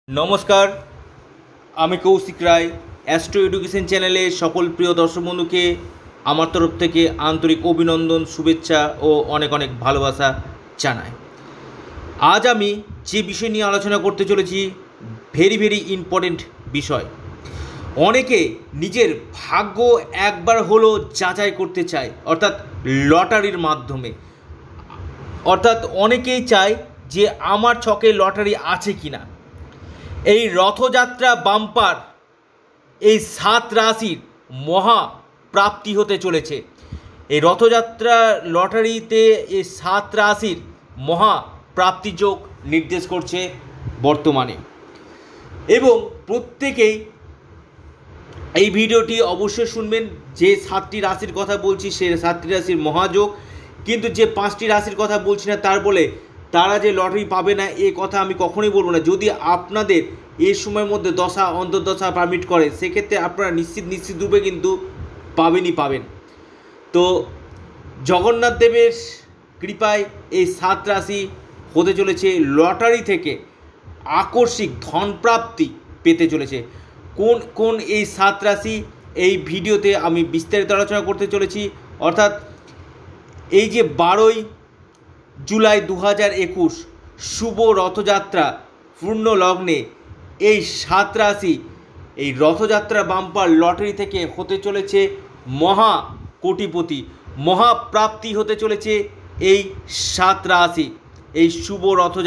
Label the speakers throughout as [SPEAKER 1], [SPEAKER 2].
[SPEAKER 1] নমস্কার, আমি কৌশিক রায়। Astro education চ্যানেলে সকল প্রিয় দর্শক বন্ধুকে আমার তরফ থেকে আন্তরিক অভিনন্দন, শুভেচ্ছা ও অনেক অনেক ভালোবাসা জানাই। আজ আমি যে বিষয় নিয়ে আলোচনা করতে চলেছি, ভেরি ইম্পর্টেন্ট বিষয়। অনেকে নিজের ভাগ্য একবার হলো যাচাই করতে চায়, অর্থাৎ লটারির মাধ্যমে। অর্থাৎ অনেকেই চায় যে আমার ছকে লটারি আছে কিনা। এই রথযাত্রা বাম্পার এই 7 রাশির মহা প্রাপ্তি হতে চলেছে। এই রথযাত্রা লটারিতে এই 7 রাশির মহা প্রাপ্তিযোগ নির্দেশ করছে বর্তমানে, এবং প্রত্যেকেই এই ভিডিওটি অবশ্যই শুনবেন। যে 7টি রাশির কথা বলছি সে 7টি রাশির মহাযোগ, কিন্তু যে 5টি রাশির কথা বলছি না তার বলে তারা যে লটারি পাবে না এ কথা আমি কখনোই বলবো না। যদি আপনাদের এই সময়ের মধ্যে দশা অন্তর্দশা পারমিট করে, সেক্ষেত্রে আপনারা নিশ্চিত রূপে কিন্তু পাবেন। তো জগন্নাথ দেবের কৃপায় এই 7 রাশি হতে চলেছে লটারি থেকে আকস্মিক ধনপ্রাপ্তি পেতে চলেছে। কোন এই 7 রাশি এই ভিডিওতে আমি বিস্তারিত আলোচনা করতে চলেছি। অর্থাৎ এই যে 12ই জুলাই 2021 শুভ রথযাত্রা পূর্ণ লগ্নে এই 7 রাশি এই রথযাত্রা বাম্পার লটারি থেকে হতে চলেছে মহা কোটিপতি, মহাপ্রাপ্তি হতে চলেছে এই 7 রাশি। এই শুভ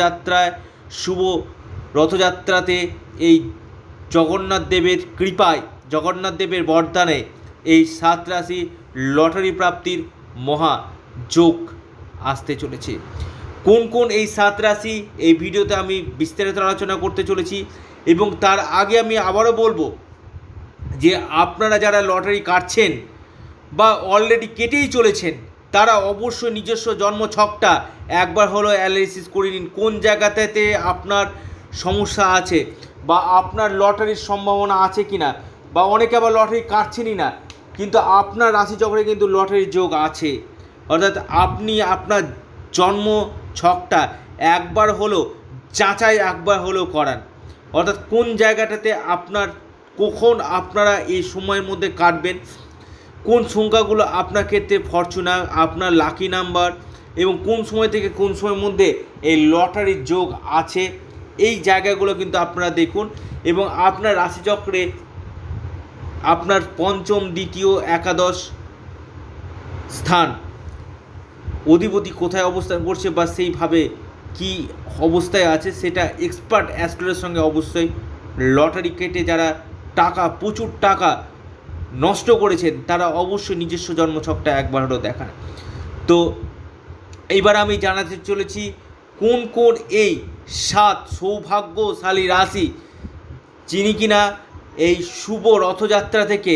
[SPEAKER 1] রথযাত্রাতে এই জগন্নাথ দেবের কৃপায়, জগন্নাথ দেবের বরদানে এই 7 রাশি লটারি প্রাপ্তির মহা যোগ আসতে চলেছে। কোন এই 7 রাশি এই ভিডিওতে আমি বিস্তারিত আলোচনা করতে চলেছি। এবং তার আগে আমি আবারও বলবো যে আপনারা যারা লটারি কাটছেন বা অলরেডি কেটেই চলেছেন, তারা অবশ্যই নিজস্ব জন্মছকটা একবার হলো অ্যানালিসিস করে নিন। কোন জায়গাতে আপনার সমস্যা আছে বা আপনার লটারির সম্ভাবনা আছে কিনা, বা অনেকে আবার লটারি কাটছেনই না কিন্তু আপনার রাশিচক্রে কিন্তু লটারির যোগ আছে। অর্থাৎ আপনি আপনার জন্ম ছকটা একবার হলো যাচাই করান। অর্থাৎ কোন জায়গাটাতে কখন আপনারা এই সময়ের মধ্যে কাটবেন, কোন সংখ্যাগুলো আপনার ক্ষেত্রে ফরচুনার, আপনার লাকি নাম্বার, এবং কোন সময় থেকে কোন সময়ের মধ্যে এই লটারির যোগ আছে, এই জায়গাগুলো কিন্তু আপনারা দেখুন। এবং আপনার রাশিচক্রে আপনার পঞ্চম, দ্বিতীয়, একাদশ স্থান অধিপতি কোথায় অবস্থান করছে বা সেইভাবে কি অবস্থায় আছে, সেটা এক্সপার্ট অ্যাস্ট্রোলজির সঙ্গে অবশ্যই লটারি কেটে যারা প্রচুর টাকা নষ্ট করেছেন তারা অবশ্যই নিজস্ব জন্মছকটা একবার হলেও দেখান। তো এইবার আমি জানাতে চলেছি কোন এই 7 সৌভাগ্যশালী রাশি যিনি কিনা এই শুভ রথযাত্রা থেকে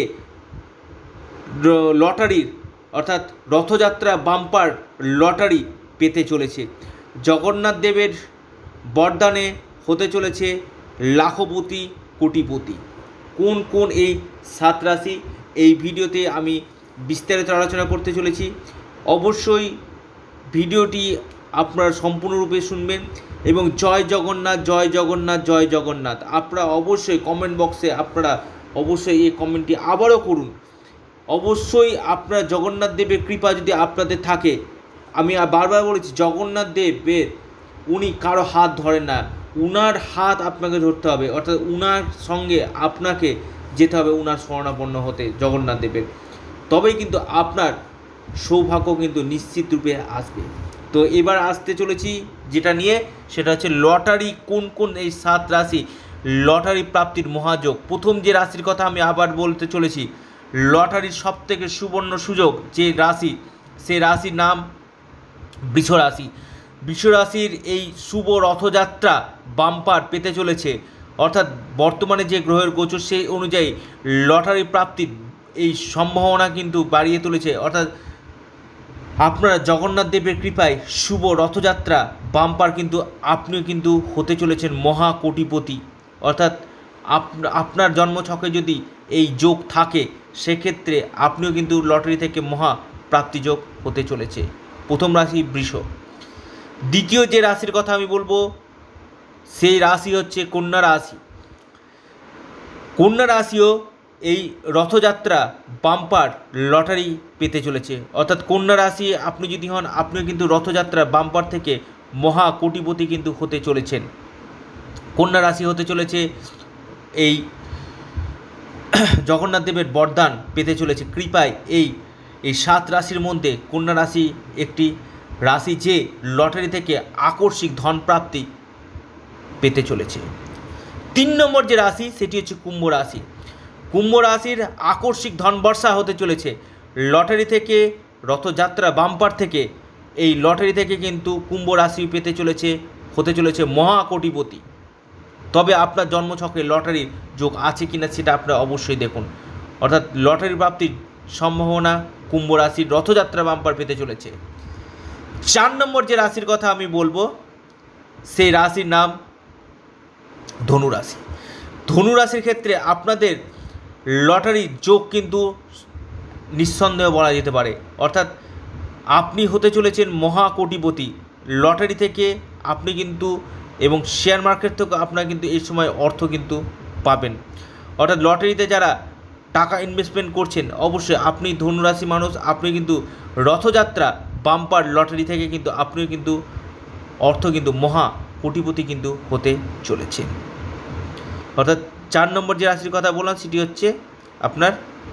[SPEAKER 1] লটারির অর্থাৎ রথযাত্রা বাম্পার লটারি পেতে চলেছে। জগন্নাথ দেবের বরদানে হতে চলেছে লাখপতি কোটিপতি। কোন এই 7 রাশি এই ভিডিওতে আমি বিস্তারিত আলোচনা করতে চলেছি। অবশ্যই ভিডিওটি আপনারা সম্পূর্ণরূপে শুনবেন এবং জয় জগন্নাথ জয় জগন্নাথ জয় জগন্নাথ আপনারা অবশ্যই কমেন্ট বক্সে আপনারা অবশ্যই এই কমেন্টটি আবারও করুন। অবশ্যই আপনার জগন্নাথ দেবের কৃপা যদি আপনাদের থাকে, আমি বারবার বলেছি জগন্নাথ দেবের উনি কারো হাত ধরেন না, উনার হাত আপনাকে ধরতে হবে। অর্থাৎ উনার সঙ্গে আপনাকে যেতে হবে, উনার শরণাপন্ন হতে জগন্নাথ দেবের, তবেই কিন্তু আপনার সৌভাগ্য কিন্তু নিশ্চিত রূপে আসবে। তো এবার আসতে চলেছি যেটা নিয়ে, সেটা হচ্ছে লটারি কোন এই 7 রাশি লটারি প্রাপ্তির মহাযোগ। প্রথম যে রাশির কথা আমি আবার বলতে চলেছি, লটারির সবথেকে সুবর্ণ সুযোগ যে রাশি, সে রাশির নাম বৃষ রাশি। বৃষ রাশির এই শুভ রথযাত্রা বাম্পার পেতে চলেছে। অর্থাৎ বর্তমানে যে গ্রহের গোচর সেই অনুযায়ী লটারি প্রাপ্তির এই সম্ভাবনা কিন্তু বাড়িয়ে তুলেছে। অর্থাৎ আপনারা জগন্নাথ দেবের কৃপায় শুভ রথযাত্রা বাম্পার কিন্তু আপনিও কিন্তু হতে চলেছেন মহা কোটিপতি। অর্থাৎ আপনার জন্মছকে যদি এই যোগ থাকে সেক্ষেত্রে আপনিও কিন্তু লটারি থেকে মহা প্রাপ্তিযোগ হতে চলেছে। প্রথম রাশি বৃষ। দ্বিতীয় যে রাশির কথা আমি বলবো সেই রাশি হচ্ছে কন্যা রাশি। কন্যা রাশিও এই রথযাত্রা বাম্পার লটারি পেতে চলেছে। অর্থাৎ কন্যা রাশি আপনি যদি হন, আপনিও কিন্তু রথযাত্রা বাম্পার থেকে মহা কোটিপতি কিন্তু হতে চলেছেন। কন্যা রাশি হতে চলেছে এই জগন্নাথ দেবের বরদান পেতে চলেছে কৃপায়। এই 7 রাশির মধ্যে কন্যা রাশি একটি রাশি যে লটারি থেকে আকস্মিক ধনপ্রাপ্তি পেতে চলেছে। 3 নম্বর যে রাশি সেটি হচ্ছে কুম্ভ রাশি। কুম্ভ রাশির আকস্মিক ধনবর্ষা হতে চলেছে লটারি থেকে, রথযাত্রা বাম্পার থেকে। এই লটারি থেকে কিন্তু কুম্ভ রাশি পেতে চলেছে, হতে চলেছে মহা কোটিপতি। তবে আপনার জন্মছকে লটারির যোগ আছে কিনা সেটা আপনারা অবশ্যই দেখুন। অর্থাৎ লটারি প্রাপ্তির সম্ভাবনা কুম্ভ রাশির রথযাত্রা বাম্পার পেতে চলেছে। 4 নম্বর যে রাশির কথা আমি বলবো সেই রাশির নাম ধনু রাশি। ধনু রাশির ক্ষেত্রে আপনাদের লটারির যোগ কিন্তু নিঃসন্দেহে বলা যেতে পারে। অর্থাৎ আপনি হতে চলেছেন মহা কোটিপতি। লটারি থেকে আপনি কিন্তু এবং শেয়ার মার্কেট থেকে আপনারা কিন্তু এই সময় অর্থ কিন্তু পাবেন। অর্থাৎ লটারিতে যারা টাকা ইনভেস্টমেন্ট করছেন, অবশ্যই আপনি ধনুরাশি মানুষ, আপনি কিন্তু রথযাত্রা বাম্পার লটারি থেকে কিন্তু আপনিও কিন্তু অর্থ কিন্তু মহা কোটিপতি কিন্তু হতে চলেছেন। অর্থাৎ 4 নম্বর যে রাশির কথা বললাম সেটি হচ্ছে আপনার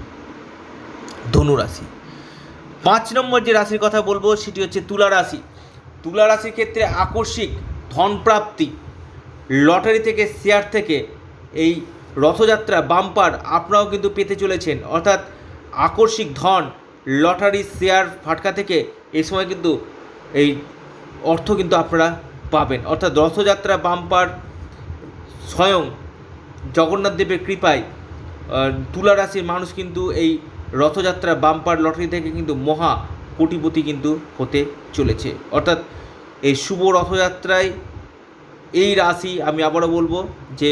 [SPEAKER 1] ধনু রাশি। 5 নম্বর যে রাশির কথা বলবো সেটি হচ্ছে তুলা রাশি। তুলা রাশির ক্ষেত্রে আকস্মিক ধনপ্রাপ্তি লটারি থেকে, শেয়ার থেকে, এই রথযাত্রা বাম্পার আপনারাও কিন্তু পেতে চলেছেন। অর্থাৎ আকস্মিক ধন লটারি, শেয়ার, ফাটকা থেকে এই সময় কিন্তু এই অর্থ কিন্তু আপনারা পাবেন। অর্থাৎ রথযাত্রা বাম্পার স্বয়ং জগন্নাথ দেবের কৃপায় তুলা রাশির মানুষ কিন্তু এই রথযাত্রা বাম্পার লটারি থেকে কিন্তু মহা কোটিপতি কিন্তু হতে চলেছে। অর্থাৎ এই শুভ রথযাত্রায় এই রাশি, আমি আবারও বলবো যে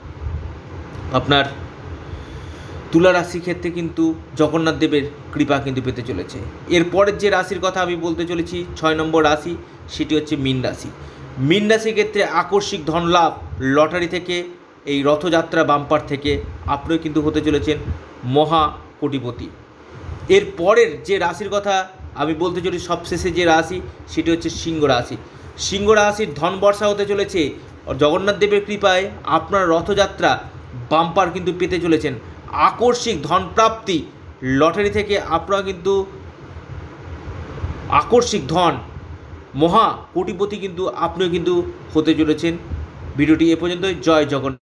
[SPEAKER 1] আপনার তুলা রাশির ক্ষেত্রে কিন্তু জগন্নাথ দেবের কৃপা কিন্তু পেতে চলেছে। এরপরের যে রাশির কথা আমি বলতে চলেছি 6 নম্বর রাশি, সেটি হচ্ছে মীন রাশি। মীন রাশির ক্ষেত্রে আকস্মিক ধন লাভ লটারি থেকে, এই রথযাত্রা বাম্পার থেকে আপনিও কিন্তু হতে চলেছেন মহা কোটিপতি। এর পরের যে রাশির কথা আমি বলতে চলি, সবশেষে যে রাশি সেটি হচ্ছে সিংহ রাশি। সিংহ রাশির ধন বর্ষা হতে চলেছে জগন্নাথ দেবের কৃপায়। আপনার রথযাত্রা বাম্পার কিন্তু পেতে চলেছেন। আকস্মিক ধনপ্রাপ্তি লটারি থেকে আপনারা কিন্তু আকস্মিক ধন মহা কোটিপতি কিন্তু আপনিও কিন্তু হতে চলেছেন। ভিডিওটি এ পর্যন্তই। জয় জগন্নাথ।